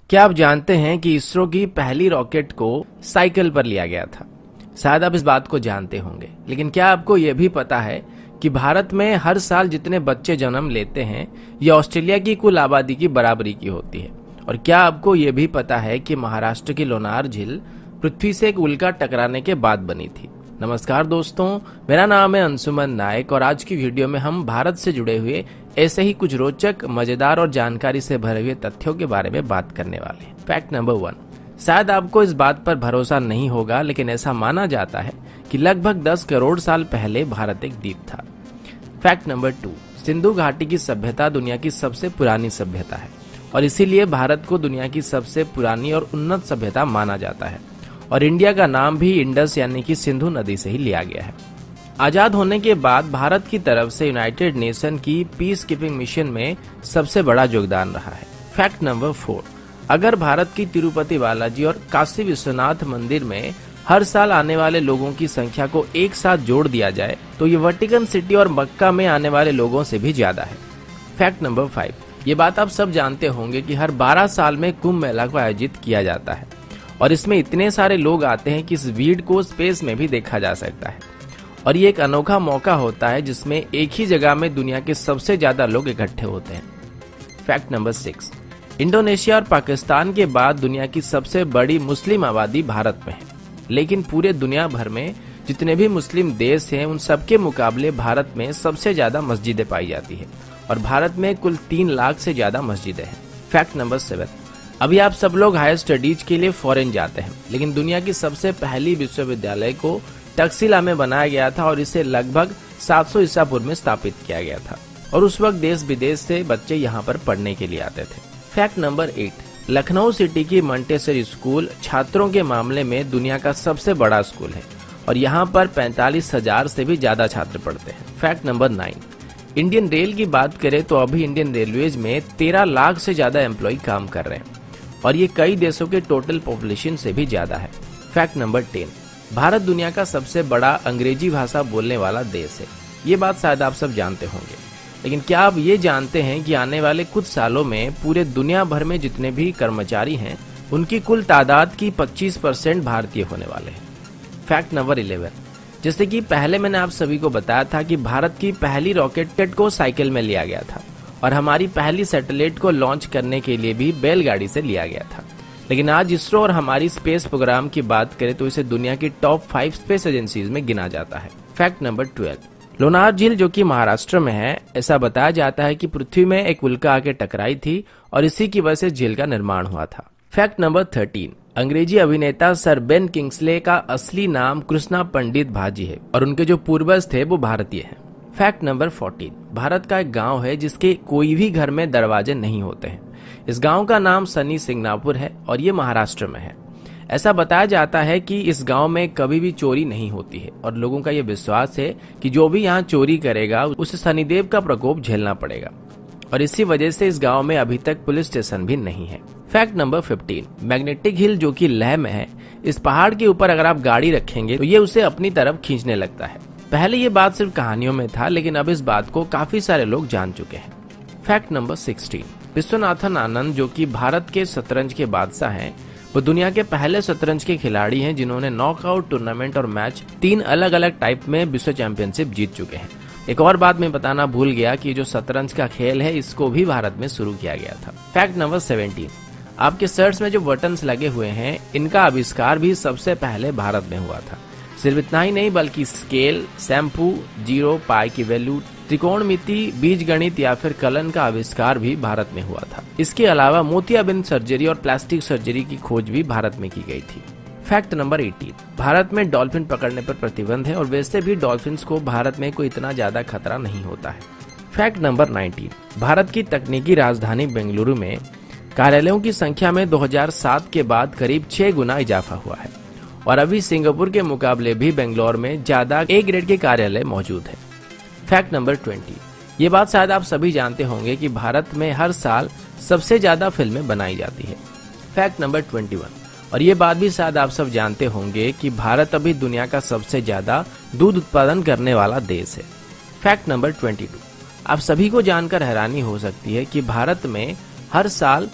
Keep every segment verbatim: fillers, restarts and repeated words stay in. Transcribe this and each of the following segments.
क्या आप जानते हैं कि इसरो की पहली रॉकेट को साइकिल पर लिया गया था? शायद आप इस बात को जानते होंगे, लेकिन क्या आपको यह भी पता है कि भारत में हर साल जितने बच्चे जन्म लेते हैं ये ऑस्ट्रेलिया की कुल आबादी की बराबरी की होती है। और क्या आपको यह भी पता है कि महाराष्ट्र की लोनार झील पृथ्वी से एक उल्का टकराने के बाद बनी थी? नमस्कार दोस्तों, मेरा नाम है अंशुमन नायक और आज की वीडियो में हम भारत से जुड़े हुए ऐसे ही कुछ रोचक, मजेदार और जानकारी से भरे हुए तथ्यों के बारे में बात करने वाले हैं। फैक्ट नंबर वन, शायद आपको इस बात पर भरोसा नहीं होगा, लेकिन ऐसा माना जाता है कि लगभग दस करोड़ साल पहले भारत एक द्वीप था। फैक्ट नंबर टू, सिंधु घाटी की सभ्यता दुनिया की सबसे पुरानी सभ्यता है और इसीलिए भारत को दुनिया की सबसे पुरानी और उन्नत सभ्यता माना जाता है। और इंडिया का नाम भी इंडस यानी कि सिंधु नदी से ही लिया गया है। आजाद होने के बाद भारत की तरफ से यूनाइटेड नेशन की पीस कीपिंग मिशन में सबसे बड़ा योगदान रहा है। फैक्ट नंबर फोर, अगर भारत की तिरुपति बालाजी और काशी विश्वनाथ मंदिर में हर साल आने वाले लोगों की संख्या को एक साथ जोड़ दिया जाए तो ये वेटिकन सिटी और मक्का में आने वाले लोगों से भी ज्यादा है। फैक्ट नंबर फाइव, ये बात आप सब जानते होंगे कि हर बारह साल में कुंभ मेला को आयोजित किया जाता है और इसमें इतने सारे लोग आते हैं कि इस भीड़ को स्पेस में भी देखा जा सकता है। और ये एक अनोखा मौका होता है जिसमें एक ही जगह में दुनिया के सबसे ज्यादा लोग इकट्ठे होते हैं। फैक्ट नंबर सिक्स, इंडोनेशिया और पाकिस्तान के बाद दुनिया की सबसे बड़ी मुस्लिम आबादी भारत में है, लेकिन पूरे दुनिया भर में जितने भी मुस्लिम देश हैं उन सबके मुकाबले भारत में सबसे ज्यादा मस्जिदें पाई जाती है और भारत में कुल तीन लाख से ज्यादा मस्जिदें हैं। फैक्ट नंबर सेवन, अभी आप सब लोग हायर स्टडीज के लिए फॉरेन जाते हैं, लेकिन दुनिया की सबसे पहली विश्वविद्यालय को तक्षशिला में बनाया गया था और इसे लगभग सात सौ ईसा पूर्व में स्थापित किया गया था और उस वक्त देश विदेश से बच्चे यहाँ पर पढ़ने के लिए आते थे। Fact number eight, Lucknow city की मंटेसरी स्कूल छात्रों के मामले में दुनिया का सबसे बड़ा स्कूल है और यहाँ पर पैंतालीस हजार से भी ज्यादा छात्र पढ़ते हैं। Fact number nine, Indian rail की बात करें तो अभी इंडियन रेलवेज में तेरह लाख से ज्यादा एम्प्लॉय काम कर रहे हैं और ये कई देशों के टोटल पॉपुलेशन से भी ज्यादा है। फैक्ट नंबर टेन, भारत दुनिया का सबसे बड़ा अंग्रेजी भाषा बोलने वाला देश है। ये बात शायद आप सब जानते होंगे, लेकिन क्या आप ये जानते हैं कि आने वाले कुछ सालों में पूरे दुनिया भर में जितने भी कर्मचारी हैं उनकी कुल तादाद की पच्चीस परसेंट भारतीय होने वाले हैं। फैक्ट नंबर इलेवन, जैसे कि पहले मैंने आप सभी को बताया था कि भारत की पहली रॉकेट को साइकिल में लिया गया था और हमारी पहली सैटेलाइट को लॉन्च करने के लिए भी बैलगाड़ी से लिया गया था, लेकिन आज इसरो और हमारी स्पेस प्रोग्राम की बात करें तो इसे दुनिया की टॉप फाइव स्पेस एजेंसीज में गिना जाता है। फैक्ट नंबर ट्वेल्व, लोनार झील जो कि महाराष्ट्र में है, ऐसा बताया जाता है कि पृथ्वी में एक उल्का आके टकराई थी और इसी की वजह से झील का निर्माण हुआ था। फैक्ट नंबर थर्टीन, अंग्रेजी अभिनेता सर बेन किंग्सले का असली नाम कृष्णा पंडित भाजी है और उनके जो पूर्वज थे वो भारतीय हैं। फैक्ट नंबर फोर्टीन, भारत का एक गांव है जिसके कोई भी घर में दरवाजे नहीं होते हैं। इस गांव का नाम सनी सिंगनापुर है और ये महाराष्ट्र में है। ऐसा बताया जाता है कि इस गांव में कभी भी चोरी नहीं होती है और लोगों का ये विश्वास है कि जो भी यहाँ चोरी करेगा उसे शनिदेव का प्रकोप झेलना पड़ेगा और इसी वजह से इस गांव में अभी तक पुलिस स्टेशन भी नहीं है। Fact number fifteen, magnetic hill जो कि लेह में है, इस पहाड़ के ऊपर अगर आप गाड़ी रखेंगे तो ये उसे अपनी तरफ खींचने लगता है। पहले ये बात सिर्फ कहानियों में था, लेकिन अब इस बात को काफी सारे लोग जान चुके हैं। Fact number sixteen, Viswanathan Anand जो कि भारत के शतरंज के बादशाह हैं, वो दुनिया के पहले शतरंज के खिलाड़ी हैं जिन्होंने नॉकआउट टूर्नामेंट और मैच तीन अलग अलग टाइप में विश्व चैंपियनशिप जीत चुके हैं। एक और बात मैं बताना भूल गया कि जो शतरंज का खेल है इसको भी भारत में शुरू किया गया था। फैक्ट नंबर सेवेंटीन, आपके शर्ट्स में जो बटन्स लगे हुए हैं इनका आविष्कार भी सबसे पहले भारत में हुआ था। सिर्फ इतना ही नहीं बल्कि स्केल, शैम्पू, जीरो, पाई की वैल्यू, त्रिकोणमिति, बीज गणित या फिर कलन का आविष्कार भी भारत में हुआ था। इसके अलावा मोतियाबिंद सर्जरी और प्लास्टिक सर्जरी की खोज भी भारत में की गई थी। फैक्ट नंबर एटीन, भारत में डॉल्फिन पकड़ने पर प्रतिबंध है और वैसे भी डॉल्फिन्स को भारत में कोई इतना ज्यादा खतरा नहीं होता है। फैक्ट नंबर नाइनटीन, भारत की तकनीकी राजधानी बेंगलुरु में कार्यालयों की संख्या में दो हज़ार सात के बाद करीब छह गुना इजाफा हुआ है और अभी सिंगापुर के मुकाबले भी बेंगलोर में ज्यादा ए ग्रेड के कार्यालय मौजूद है। फैक्ट नंबर ट्वेंटी, ये बात शायद आप सभी जानते होंगे कि भारत में हर साल सबसे ज्यादा फिल्में बनाई जाती है। फैक्ट नंबर ट्वेंटी वन, और ये बात भी शायद आप सब जानते होंगे कि भारत अभी दुनिया का सबसे ज्यादा दूध उत्पादन करने वाला देश है। फैक्ट नंबर ट्वेंटी टू, आप सभी को जानकर हैरानी हो सकती है कि भारत में हर साल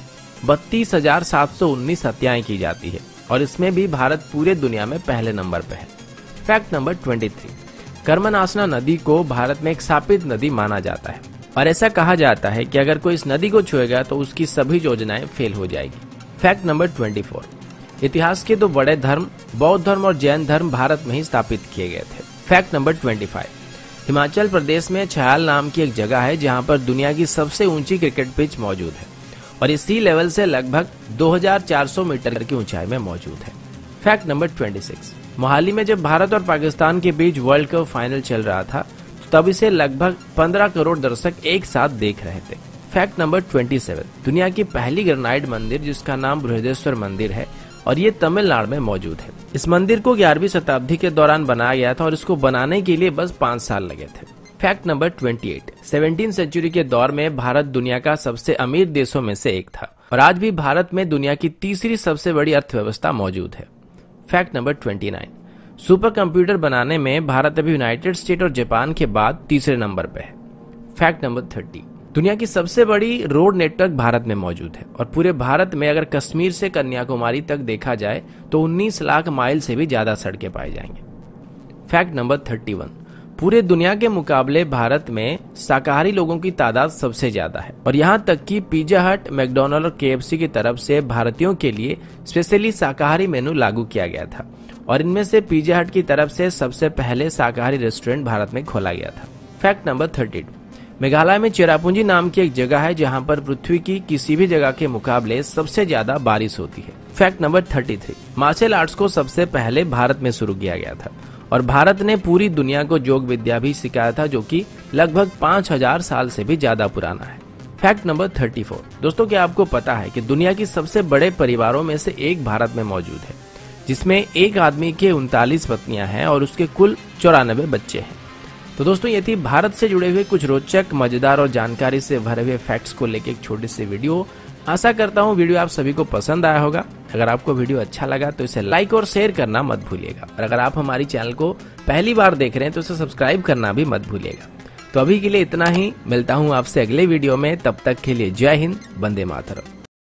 बत्तीस हजार सात सौ उन्नीस हत्याएं की जाती है और इसमें भी भारत पूरे दुनिया में पहले नंबर पे है। फैक्ट नंबर तेईस, कर्मनासना नदी को भारत में एक शापित नदी माना जाता है और ऐसा कहा जाता है कि अगर कोई इस नदी को छुएगा तो उसकी सभी योजनाएं फेल हो जाएगी। फैक्ट नंबर चौबीस, इतिहास के दो बड़े धर्म बौद्ध धर्म और जैन धर्म भारत में ही स्थापित किए गए थे। फैक्ट नंबर पच्चीस, हिमाचल प्रदेश में छयाल नाम की एक जगह है जहां पर दुनिया की सबसे ऊंची क्रिकेट पिच मौजूद है और ये सी लेवल से लगभग दो हज़ार चार सौ मीटर की ऊंचाई में मौजूद है। फैक्ट नंबर छब्बीस, मोहाली में जब भारत और पाकिस्तान के बीच वर्ल्ड कप फाइनल चल रहा था तब इसे लगभग पंद्रह करोड़ दर्शक एक साथ देख रहे थे। फैक्ट नंबर सत्ताईस, दुनिया की पहली ग्रेनाइट मंदिर जिसका नाम बृहदेश्वर मंदिर है और ये तमिलनाडु में मौजूद है। इस मंदिर को ग्यारहवीं शताब्दी के दौरान बनाया गया था और इसको बनाने के लिए बस पाँच साल लगे थे। फैक्ट नंबर अट्ठाईस, सत्रहवीं सेंचुरी के दौर में भारत दुनिया का सबसे अमीर देशों में से एक था और आज भी भारत में दुनिया की तीसरी सबसे बड़ी अर्थव्यवस्था मौजूद है। फैक्ट नंबर उनतीस, सुपर कंप्यूटर बनाने में भारत अभी यूनाइटेड स्टेट और जापान के बाद तीसरे नंबर पे है। फैक्ट नंबर तीस, दुनिया की सबसे बड़ी रोड नेटवर्क भारत में मौजूद है और पूरे भारत में अगर कश्मीर से कन्याकुमारी तक देखा जाए तो उन्नीस लाख माइल से भी ज्यादा सड़कें पाई जाएंगे। फैक्ट नंबर इकतीस, पूरे दुनिया के मुकाबले भारत में शाकाहारी लोगों की तादाद सबसे ज्यादा है और यहाँ तक कि पिज्जा हट, मैकडॉनल्ड और के एफ सी की तरफ से भारतीयों के लिए स्पेशली शाकाहारी मेनू लागू किया गया था और इनमें से पिज्जा हट की तरफ से सबसे पहले शाकाहारी रेस्टोरेंट भारत में खोला गया था। फैक्ट नंबर बत्तीस, मेघालय में चेरापूंजी नाम की एक जगह है जहां पर पृथ्वी की किसी भी जगह के मुकाबले सबसे ज्यादा बारिश होती है। फैक्ट नंबर तैंतीस, मार्शल आर्ट्स को सबसे पहले भारत में शुरू किया गया था और भारत ने पूरी दुनिया को योग विद्या भी सिखाया था जो कि लगभग पाँच हजार साल से भी ज्यादा पुराना है। फैक्ट नंबर चौंतीस, दोस्तों क्या आपको पता है कि दुनिया की सबसे बड़े परिवारों में से एक भारत में मौजूद है जिसमें एक आदमी के उनतालीस पत्नियां हैं और उसके कुल चौरानबे बच्चे हैं। तो दोस्तों ये थी भारत से जुड़े हुए कुछ रोचक, मजेदार और जानकारी से भरे हुए फैक्ट्स को लेकर एक छोटी सी वीडियो। आशा करता हूँ वीडियो आप सभी को पसंद आया होगा। अगर आपको वीडियो अच्छा लगा तो इसे लाइक और शेयर करना मत भूलिएगा और अगर आप हमारी चैनल को पहली बार देख रहे हैं तो इसे सब्सक्राइब करना भी मत भूलिएगा। तो अभी के लिए इतना ही, मिलता हूँ आपसे अगले वीडियो में, तब तक के लिए जय हिंद, वंदे मातरम।